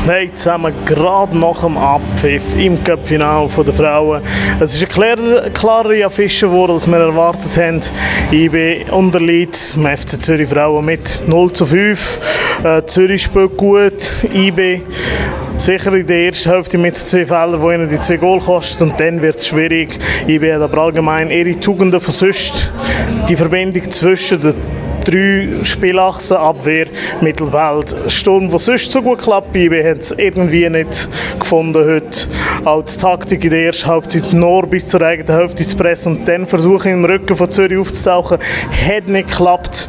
Hey zusammen, gerade nach dem Abpfiff im Cup-Finale der Frauen. Es ist eine klare Affische geworden, als wir erwartet haben. IB unterliegt dem FC Zürich Frauen mit 0:5. Zürich spielt gut, IB sicher in der ersten Hälfte mit 2 Fehlern, die ihnen die 2 Goal kosten, und dann wird es schwierig. IB hat aber allgemein ihre Tugenden versüßt. Die Verbindung zwischen den 3 Spielachsen, Abwehr, Mittelfeld, Sturm, was sonst so gut klappt. IB hat es irgendwie nicht gefunden heute. Auch die Taktik in der ersten Halbzeit nur bis zur eigenen Hälfte zu pressen und dann versuchen, im Rücken von Zürich aufzutauchen, hat nicht geklappt.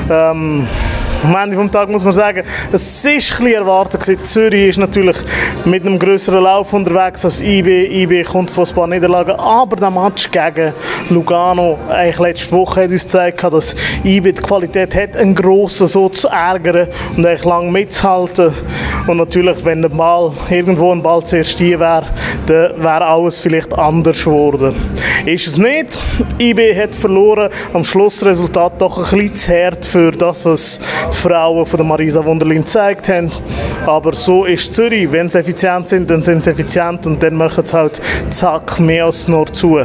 Am Ende des Tages muss man sagen, es war ein bisschen erwartet. Zürich ist natürlich mit einem grösseren Lauf unterwegs als IB. IB kommt von ein paar Niederlagen, aber der Match gegen Lugano eigentlich letzte Woche hat uns gezeigt, dass IB die Qualität hat, einen Grossen so zu ärgern und eigentlich lang mitzuhalten. Und natürlich, wenn der Ball irgendwo ein Ball zuerst hier wäre, dann wäre alles vielleicht anders geworden. Ist es nicht. IB hat verloren. Am Schlussresultat doch ein bisschen zu hart für das, was die Frauen von der Marisa Wunderlin gezeigt haben. Aber so ist Zürich. Wenn sie effizient sind, dann sind sie effizient und dann machen sie halt zack mehr als nur zu.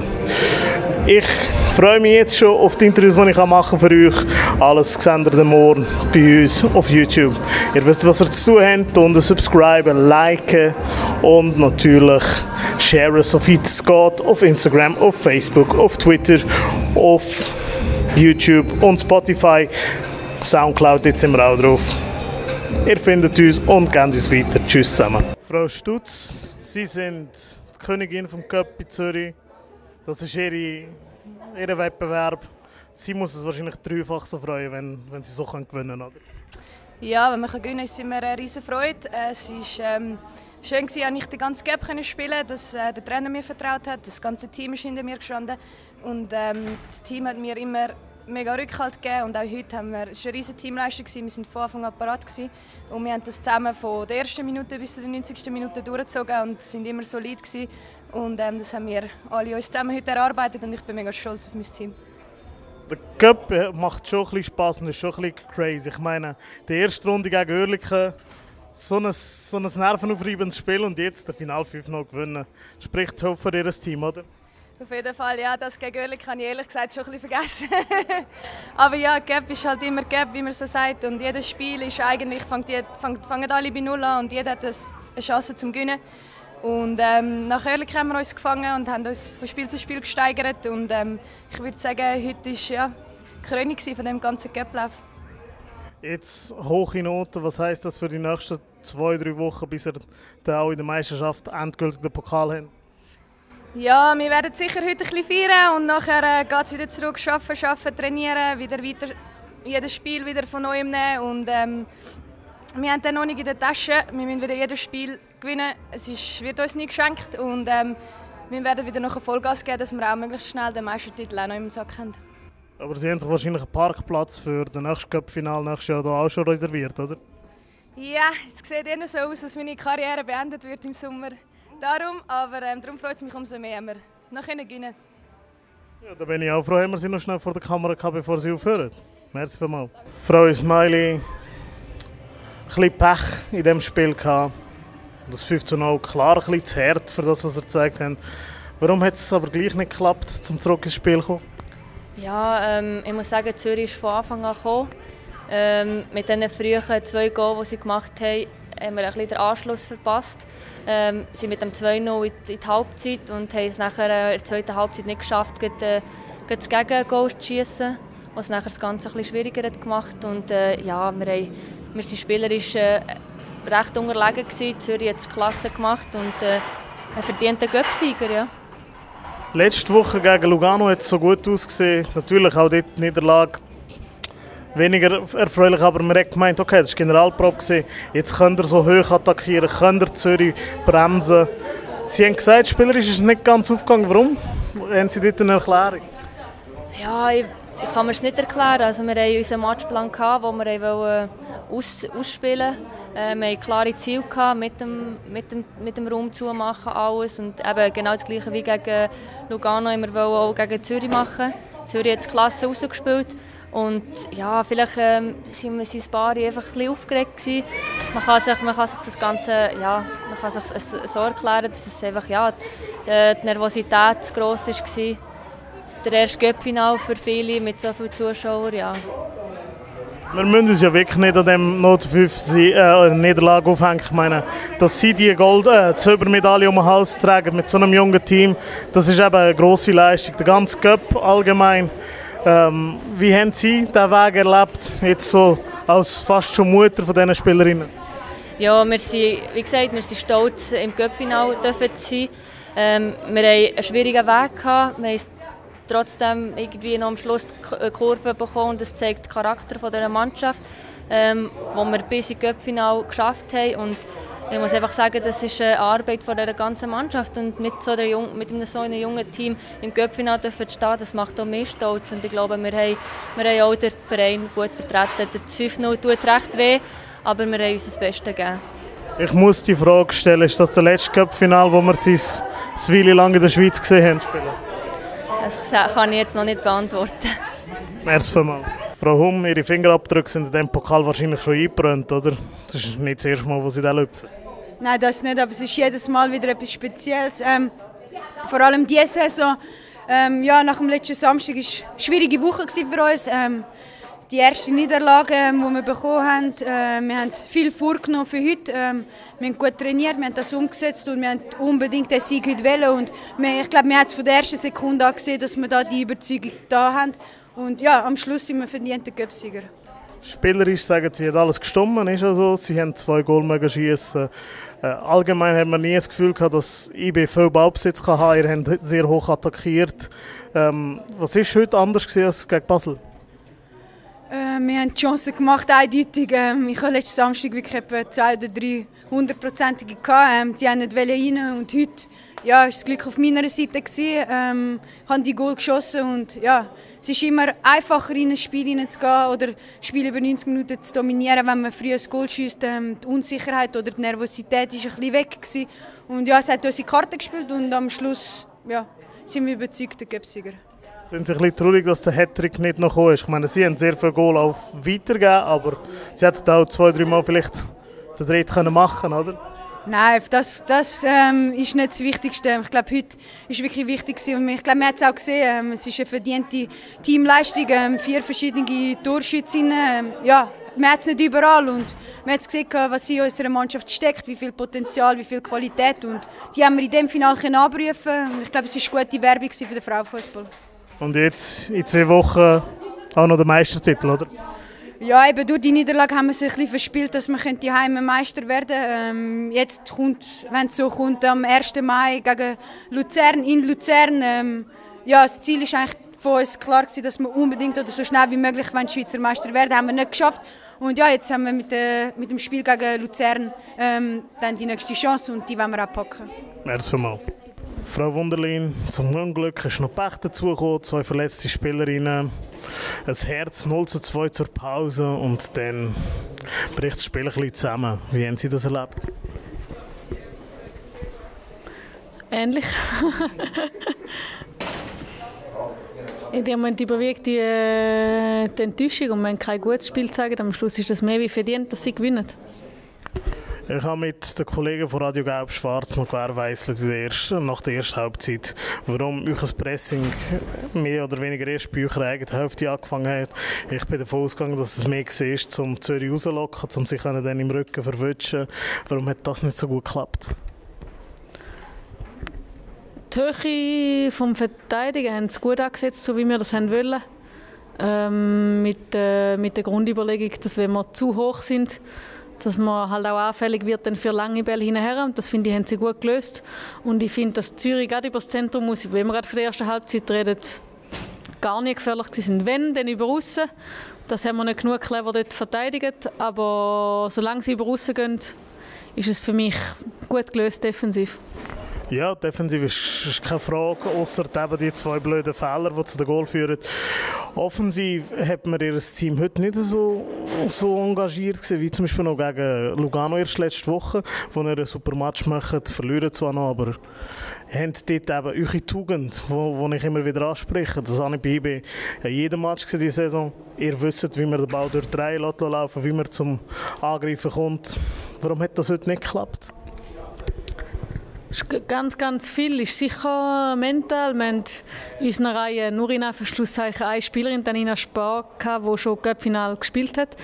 Ich freue mich jetzt schon auf die Interviews, die ich machen kann für euch. Alles seht ihr morgen bei uns auf YouTube. Ihr wisst, was ihr zu tun habt. Unten subscriben, liken und natürlich sharen, so viel es geht. Auf Instagram, auf Facebook, auf Twitter, auf YouTube und Spotify. Soundcloud, jetzt sind wir auch drauf. Ihr findet uns und gebt uns weiter. Tschüss zusammen. Frau Stutz, Sie sind die Königin vom Cup in Zürich. Das ist ihr Wettbewerb. Sie muss es wahrscheinlich dreifach so freuen, wenn sie so gewinnen können, oder? Ja, wenn wir gewinnen können, ist es immer eine riesige Freude. Es war schön, dass ich den ganzen Cup spielen konnte, dass der Trainer mir vertraut hat. Das ganze Team ist hinter mir gestanden. Und das Team hat mir immer mega Rückhalt gegeben. Und auch heute haben wir, es war eine riesige Teamleistung. Wir waren von Anfang an parat. Und wir haben das zusammen von der ersten Minute bis zur 90. Minute durchgezogen und sind immer solid. Und das haben wir alle uns zusammen heute erarbeitet und ich bin mega stolz auf mein Team. Der Cup macht schon ein bisschen Spass und ist schon ein bisschen crazy. Ich meine, die erste Runde gegen Oerlikon, so ein nervenaufreibendes Spiel und jetzt das Final 5 noch gewinnen. Spricht für ihr Team, oder? Auf jeden Fall, ja, das gegen Oerlikon habe ich ehrlich gesagt schon ein bisschen vergessen. Aber ja, Cup ist halt immer Cup, wie man so sagt. Und jedes Spiel ist eigentlich, fangen alle bei Null an und jeder hat eine Chance zum Gewinnen. Und nach Oerlikon haben wir uns gefangen und haben uns von Spiel zu Spiel gesteigert. Und ich würde sagen, heute war ja die Krönung von diesem ganzen Cup-Lauf. Jetzt hohe Noten, was heisst das für die nächsten 2-3 Wochen, bis ihr dann auch in der Meisterschaft endgültig den Pokal habt? Ja, wir werden sicher heute ein bisschen feiern und nachher geht es wieder zurück, arbeiten, trainieren, wieder weiter jedes Spiel wieder von neuem nehmen. Und wir haben dann noch nicht in der Tasche, wir müssen wieder jedes Spiel gewinnen. Wird uns nie geschenkt und wir werden wieder noch Vollgas geben, dass wir auch möglichst schnell den Meistertitel auch noch im Sack haben. Aber Sie haben sich wahrscheinlich einen Parkplatz für das nächste Cup-Finale nächstes Jahr auch schon reserviert, oder? Ja, es sieht eher so aus, dass meine Karriere beendet wird im Sommer. Darum freut es mich umso mehr, wenn wir noch gewinnen. Ja, da bin ich auch froh, haben wir Sie noch schnell vor der Kamera gehabt, bevor Sie aufhören. Merci vielmals. Frau Ismaili, ein bisschen Pech in diesem Spiel gehabt. Das 5:0 klar ein bisschen zu hart für das, was Sie gezeigt haben. Warum hat es aber gleich nicht geklappt, zum zurück ins Spiel zu kommen? Ja, ich muss sagen, Zürich ist von Anfang an gekommen. Mit diesen frühen 2 Goals, die sie gemacht haben, haben wir ein bisschen den Anschluss verpasst. Sie sind mit dem 2:0 in die Halbzeit und haben es nachher in der zweiten Halbzeit nicht geschafft, das Gegengoal zu schießen, was nachher das Ganze ein bisschen schwieriger hat gemacht. Und ja, wir waren spielerisch recht unterlegen gewesen. Zürich hat es klasse gemacht und ein verdienter Cup-Sieger, ja. Letzte Woche gegen Lugano hat es so gut ausgesehen. Natürlich auch dort die Niederlage weniger erfreulich, aber man hat gemeint, okay, das war Generalprobe gewesen. Jetzt könnt ihr so hoch attackieren, könnt ihr Zürich bremsen. Sie haben gesagt, spielerisch ist es nicht ganz aufgegangen. Warum? Haben Sie dort eine Erklärung? Ja, ich kann mir es nicht erklären. Also wir hatten unseren Matchplan, den wir ausspielen wollten. Wir hatten klare Ziele mit dem Raum zumachen alles. Und eben genau das Gleiche wie gegen Lugano wollten wir auch gegen Zürich machen. Zürich hat es klasse rausgespielt. Und ja, vielleicht sind ein paar einfach ein bisschen aufgeregt gewesen. Man kann sich das Ganze, ja, man kann sich so erklären, dass es einfach, ja, die Nervosität zu gross war. Der erste Cup-Final für viele mit so vielen Zuschauern, ja. Wir müssen uns ja wirklich nicht an dem 0:5 Niederlage aufhängen. Ich meine, dass sie die Silbermedaille um den Hals tragen mit so einem jungen Team, das ist eben eine grosse Leistung. Der ganze Cup allgemein. Wie haben Sie diesen Weg erlebt, jetzt so als fast schon Mutter von diesen Spielerinnen? Ja, wir sind, wie gesagt, wir sind stolz, im Cup-Final zu sein. Wir haben einen schwierigen Weg gehabt. Wir haben trotzdem irgendwie noch am Schluss die Kurve bekommen. Das zeigt den Charakter dieser Mannschaft, wo wir bis ins Cup-Final geschafft haben. Und ich muss einfach sagen, das ist eine Arbeit von der ganzen Mannschaft. Und mit so einem jungen Team im Cup-Final zu stehen, das macht auch mehr stolz. Und ich glaube, wir haben auch den Verein gut vertreten. Das 5:0 tut recht weh, aber wir haben uns das Beste gegeben. Ich muss die Frage stellen, ist das der letzte Cup-Final, wo wir sie eine Weile lang in der Schweiz gesehen haben spielen? Das kann ich jetzt noch nicht beantworten. Merci vielmals. Frau Humm, Ihre Fingerabdrücke sind in diesem Pokal wahrscheinlich schon eingebrannt, oder? Das ist nicht das erste Mal, wo Sie da lüpfen. Nein, das nicht, aber es ist jedes Mal wieder etwas Spezielles. Vor allem diese Saison, nach dem letzten Samstag war es eine schwierige Woche für uns. Die erste Niederlage, die wir bekommen haben, wir haben viel vorgenommen für heute. Wir haben gut trainiert, wir haben das umgesetzt und wir haben unbedingt den Sieg heute wollen. Und ich glaube, wir haben es von der ersten Sekunde an gesehen, dass wir da die Überzeugung da haben. Und ja, am Schluss sind wir verdiente Cupsieger. Spielerisch sagen Sie, hat alles gestimmt, ist also. Sie haben 2 Goal schießen. Allgemein hat man nie das Gefühl gehabt, dass IB viel Ballbesitz haben kann. Ihr habt sehr hoch attackiert. Was war heute anders als gegen Basel? Wir haben die Chancen gemacht, eindeutig. Ich hatte letzten Samstag wirklich etwa 2 oder 3 hundertprozentige gehabt. Sie haben nicht rein und heute war das Glück auf meiner Seite. Ich habe die Goal geschossen und ja, es ist immer einfacher, in ein Spiel hineinzugehen oder das Spiel über 90 Minuten zu dominieren, wenn man früh ein Goal schießt. Die Unsicherheit oder die Nervosität war ein bisschen weg gewesen. Und ja, es hat unsere Karte gespielt und am Schluss sind wir überzeugte Cupsieger. Sind Sie ein bisschen traurig, dass der Hattrick nicht noch gekommen ist? Ich meine, Sie haben sehr viel Goal auch weitergegeben, aber Sie hätten auch 2-3 Mal vielleicht den dritten machen können, oder? Nein, das ist nicht das Wichtigste. Ich glaube, heute war wirklich wichtig. Und ich glaube, man hat es auch gesehen. Es ist eine verdiente Teamleistung. 4 verschiedene Torschützinnen. Man hat es nicht überall. Und man hat gesehen, was in unserer Mannschaft steckt, wie viel Potenzial, wie viel Qualität. Und die haben wir in diesem Finale abrufen. Und ich glaube, es war eine gute Werbung für den Frauenfußball. Und jetzt in 2 Wochen auch noch der Meistertitel, oder? Ja, eben durch die Niederlage haben wir sich ein bisschen verspielt, dass wir Heimemeister werden könnten. Jetzt kommt, wenn es so kommt, am 1. Mai gegen Luzern, in Luzern. Das Ziel ist eigentlich von uns klar gewesen, dass wir unbedingt oder so schnell wie möglich Schweizer Meister werden. Haben wir nicht geschafft. Und ja, jetzt haben wir mit dem Spiel gegen Luzern dann die nächste Chance und die wollen wir auch packen. Merci vielmals. Frau Wunderlin, zum Unglück ist noch Pech dazugekommen, 2 verletzte Spielerinnen, ein Herz 0:2 zur Pause und dann bricht das Spiel ein bisschen zusammen. Wie haben Sie das erlebt? Ähnlich. In dem Moment überwiegt die Enttäuschung und man kein gutes Spiel zeigen. Am Schluss ist es mehr wie verdient, dass sie gewinnen. Ich habe mit den Kollegen von Radio Gelb-Schwarz noch gewährleistet nach der ersten Halbzeit, warum euch Pressing mehr oder weniger erst bei eurer eigenen Hälfte angefangen hat. Ich bin davon ausgegangen, dass es mehr war, um Zürich rauszulocken, um sich dann im Rücken zu verwutschen. Warum hat das nicht so gut geklappt? Die Höhe des Verteidigen haben sie gut angesetzt, so wie wir das wollen. Mit der Grundüberlegung, dass wenn wir zu hoch sind, dass man halt auch anfällig wird dann für lange Bälle hinterher. Und das finde ich, haben sie gut gelöst. Und ich finde, dass Zürich gerade über das Zentrum muss, wenn wir gerade von der ersten Halbzeit reden, gar nicht gefährlich sind. Wenn, dann über aussen. Das haben wir nicht genug clever dort verteidigt. Aber solange sie über aussen gehen, ist es für mich gut gelöst defensiv. Ja, defensiv ist keine Frage, ausser eben die 2 blöden Fehler, die zu den Goal führen. Offensiv hat man ihr Team heute nicht so engagiert gesehen, wie zum Beispiel noch gegen Lugano erst letzte Woche, wo er einen super Match macht, verlieren zwar noch, aber habt dort eben eure Tugend, wo ich immer wieder anspreche. Das habe ich bei IB in jedem Match diese Saison. Ihr wisst, wie man den Ball durch die Reihe laufen, wie man zum Angreifen kommt. Warum hat das heute nicht geklappt? Ganz, ganz viel ist sicher mental. Wir haben in unserer Reihe nur in Anführungszeichen eine Spielerin, Danina Spar, die schon im Cup-Final gespielt hat.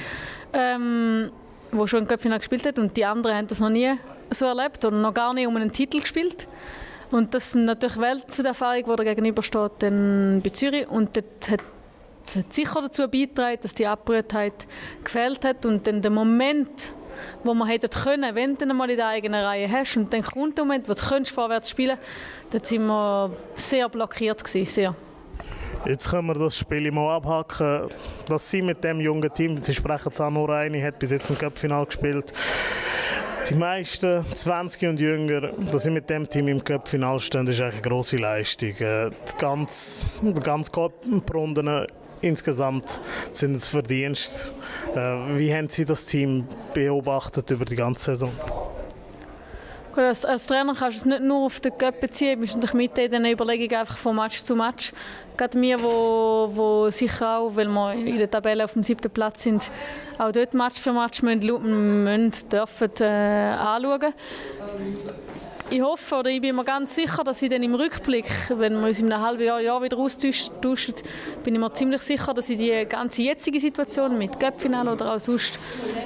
Und die anderen haben das noch nie so erlebt oder noch gar nicht um einen Titel gespielt. Und das sind natürlich Welterfahrung, die da gegenübersteht dann bei Zürich. Und das hat sicher dazu beigetragen, dass die Abbrühtheit gefehlt hat. Und dann der Moment, wo man hätte können, wenn du dann mal in der eigenen Reihe hast und dann kommt der Moment, wo du vorwärts spielen kannst, dann waren wir sehr blockiert gewesen, sehr. Jetzt können wir das Spiel mal abhaken. Was sie mit dem jungen Team, sie sprechen es auch nur eine, hat bis jetzt ein Cup-Final gespielt. Die meisten 20 und jünger, dass sie mit dem Team im Cup-Final stehen, ist eine grosse Leistung. Die ganze Cup-Runden insgesamt sind es Verdienst. Wie haben Sie das Team beobachtet über die ganze Saison? Gut, als Trainer kannst du es nicht nur auf den Cup beziehen, du bist natürlich mit in der Überlegung einfach von Match zu Match. Gerade wir, wo sicher auch, weil wir in der Tabelle auf dem 7. Platz sind, auch dort Match für Match dürfen anschauen. Ich hoffe, oder ich bin mir ganz sicher, dass ich dann im Rückblick, wenn wir uns in einem halben Jahr wieder austauschen, bin ich mir ziemlich sicher, dass ich die ganze jetzige Situation mit Cup-Finale oder auch sonst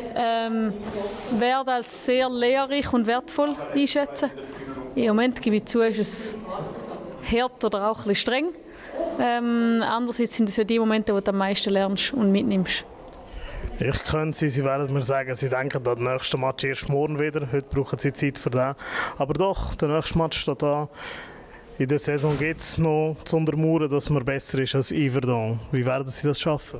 werde als sehr lehrreich und wertvoll einschätzen. Im Moment gebe ich zu, ist es hart oder auch ein bisschen streng. Andererseits sind es ja die Momente, wo du am meisten lernst und mitnimmst. Ich könnte Sie werden mir sagen, Sie denken, der nächste Match erst morgen wieder. Heute brauchen Sie Zeit für das. Aber doch, der nächste Match steht da. In der Saison geht es noch zu untermauern, dass man besser ist als Yverdon. Wie werden Sie das schaffen?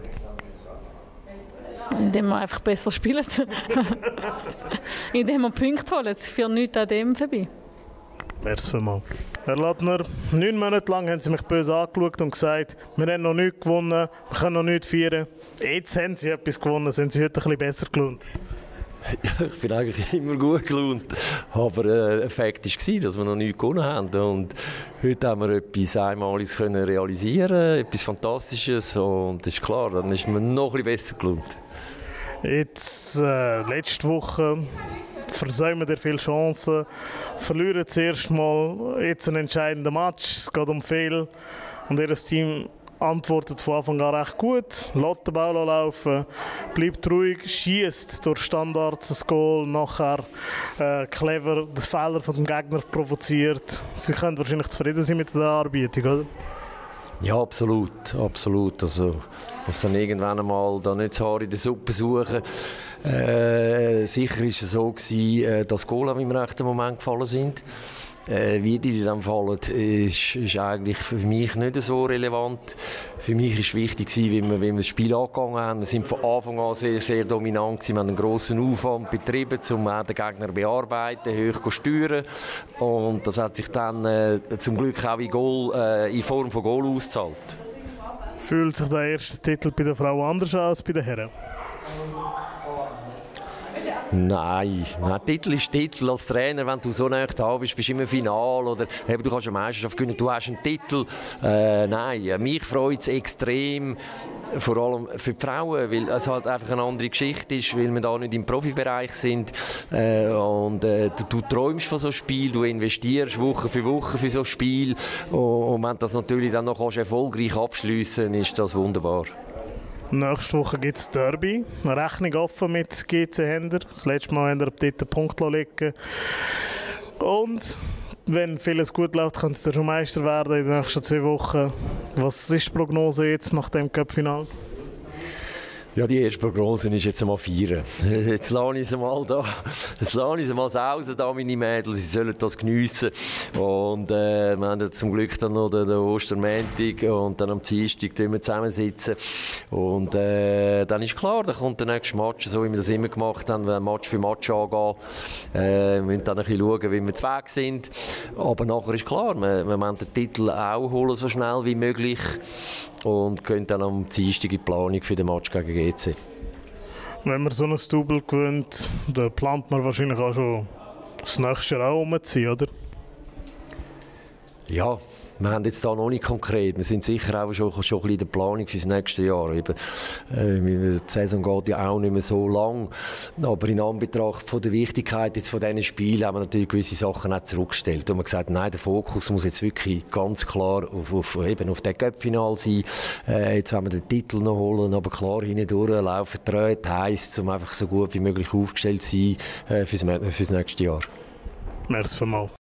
Indem wir einfach besser spielen. Indem wir Punkte holen. Es führt nichts an dem vorbei. Merci vielmals. Herr Lattner, 9 Monate lang haben Sie mich böse angeschaut und gesagt, wir haben noch nichts gewonnen, wir können noch nichts feiern. Jetzt haben Sie etwas gewonnen, sind Sie heute ein bisschen besser gelaunt? Ich bin eigentlich immer gut gelaunt, aber Fakt war, dass wir noch nichts gewonnen haben. Und heute haben wir etwas Einmaliges können realisieren, etwas Fantastisches, und das ist klar, dann ist man noch ein bisschen besser gelaunt. Jetzt, letzte Woche versäumen wir viele Chancen, verlieren zuerst mal jetzt einen entscheidenden Match, es geht um viel und ihr Team antwortet von Anfang an recht gut, lässt den Ball laufen, bleibt ruhig, schießt durch Standards das Goal, nachher clever den Fehler von dem Gegner provoziert. Sie können wahrscheinlich zufrieden sein mit der Arbeitung, oder? Ja, absolut, absolut. Also, muss dann irgendwann einmal da nicht das Haar in der Suppe suchen. Sicher war es so gewesen, dass Goal im rechten Moment gefallen sind. Wie die dann fallen, ist eigentlich für mich nicht so relevant. Für mich war wichtig, wie wir das Spiel angegangen haben. Wir sind von Anfang an sehr, sehr dominant gewesen. Wir haben einen grossen Aufwand betrieben, um den Gegner zu bearbeiten, hoch zu steuern. Und das hat sich dann zum Glück auch in Form von Goal ausgezahlt. Fühlt sich der erste Titel bei der Frau anders aus als bei den Herren? Nein, Titel ist Titel. Als Trainer, wenn du so nah da bist, bist du immer im Finale oder du kannst eine Meisterschaft gewinnen, du hast einen Titel. Nein, mich freut es extrem, vor allem für die Frauen, weil es halt einfach eine andere Geschichte ist, weil wir da nicht im Profibereich sind. Du träumst von so einem Spiel, du investierst Woche für Woche für so ein Spiel, und wenn du das natürlich dann noch erfolgreich abschliessen kannst, ist das wunderbar. Nächste Woche gibt es Derby. Eine Rechnung offen mit GC Hender. Das letzte Mal haben wir dort einen Punkt liegen. Und wenn vieles gut läuft, könnte der schon Meister werden in den nächsten 2 Wochen. Was ist die Prognose jetzt nach dem Cup-Final? Ja, die erste Prognose ist jetzt einmal feiern. Jetzt lasse ich sie mal da. Jetzt lasse ich sie mal sausen, da meine Mädels. Sie sollen das geniessen. Und wir haben zum Glück dann noch den Ostermontag und dann am Dienstag zusammensitzen. Und dann ist klar, dann kommt der nächste Match, so wie wir das immer gemacht haben, Match für Match angehen. Wir müssen dann ein bisschen schauen, wie wir zu Weg sind. Aber nachher ist klar, wir wollen den Titel auch holen, so schnell wie möglich. Und können dann am Dienstag in die Planung für den Match gegen GC. Wenn man so ein Double gewinnt, dann plant man wahrscheinlich auch schon das nächste Jahr auch umzuziehen, oder? Ja, wir haben jetzt da noch nicht konkret. Wir sind sicher auch schon ein bisschen in der Planung für das nächste Jahr. Eben, die Saison geht ja auch nicht mehr so lang. Aber in Anbetracht von der Wichtigkeit jetzt von diesen Spielen haben wir natürlich gewisse Sachen auch zurückgestellt. Und wir haben gesagt, nein, der Fokus muss jetzt wirklich ganz klar auf den Cup-Final sein. Jetzt wollen wir den Titel noch holen, aber klar hindurch laufen Träte heisst, um einfach so gut wie möglich aufgestellt zu sein für das nächste Jahr. Merci vielmals.